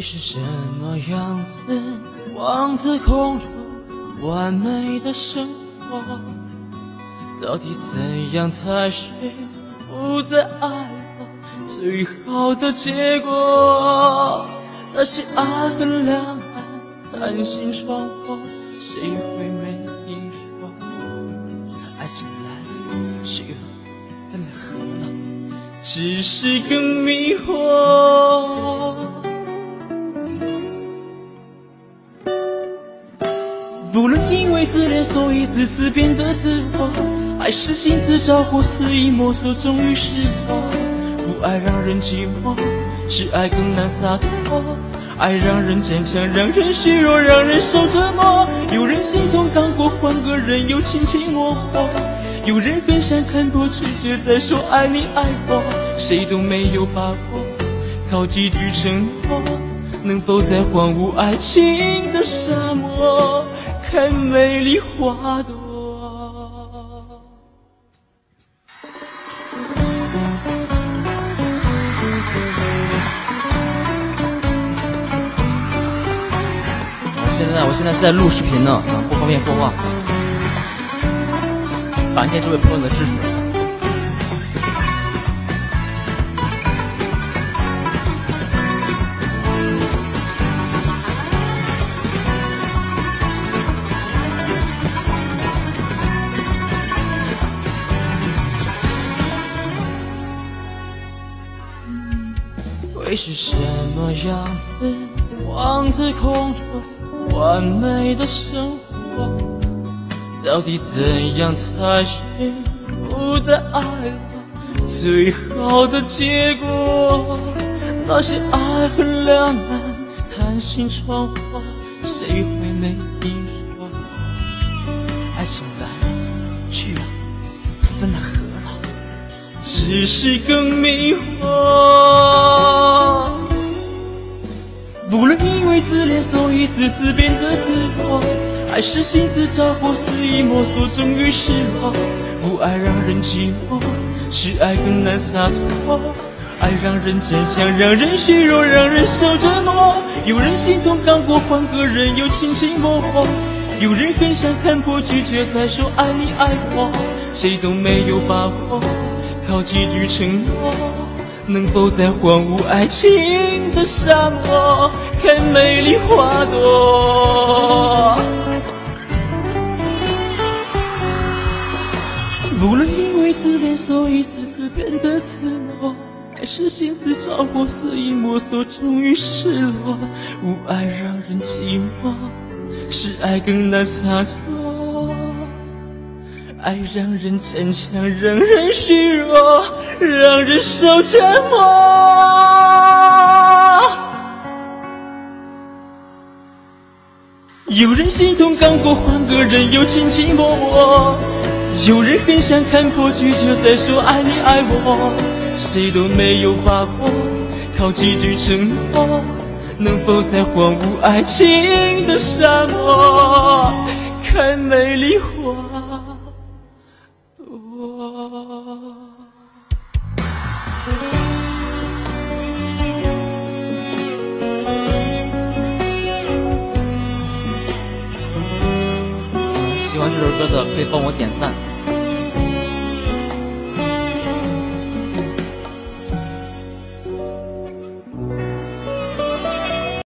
是什么样子望着空中完美的生活？到底怎样才是不再爱了最好的结果？那些爱恨两岸担心闯祸，谁会没听说？爱情来了去了，分了合了，只是更迷惑。无论因为自恋所以自私变得自我，爱是心自着火肆意摸索终于失落。不爱让人寂寞，是爱更难洒脱。爱让人坚强，让人虚弱，让人受折磨。有人心痛刚过，换个人又卿卿我我。有人很想看破，拒绝再说爱你爱我。谁都没有把握，靠几句承诺，能否在荒芜爱情的沙漠看美丽花朵？我现在是在录视频呢，不方便说话。感谢这位朋友的支持。会是什么样子望着空中完美的生活？到底怎样才是不再爱了最好的结果？那些爱恨两难担心闯祸，谁会没听说？爱情来了去了，分了合了，只是更迷惑。无论因为自恋所以自私变得自我，爱是心自着火肆意摸索终于失落。不爱让人寂寞，是爱更难洒脱。爱让人坚强，让人虚弱，让人受折磨。有人心痛刚过，换个人又卿卿我我。有人很想看破，拒绝再说爱你爱我。谁都没有把握，靠几句承诺，能否在荒芜爱情的沙漠看美丽花朵？无论因为自恋所以自私变得自我，爱是心自着火肆意摸索终于失落。无爱让人寂寞，是爱更难洒脱。爱让人坚强，让人虚弱，让人受折磨。有人心痛刚过，换个人又卿卿我我。有人很想看破，拒绝再说爱你爱我。谁都没有把握，靠几句承诺，能否在荒芜爱情的沙漠看美丽花朵？喜欢这首歌的可以帮我点赞。